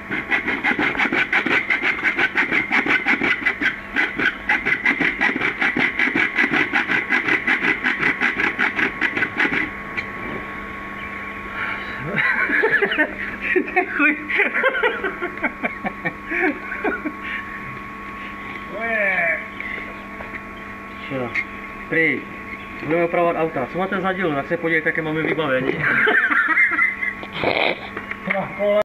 Chuj. Prý, budeme opravovat auta. Co máte za díl? Tak se podívejte, jaké máme vybavení.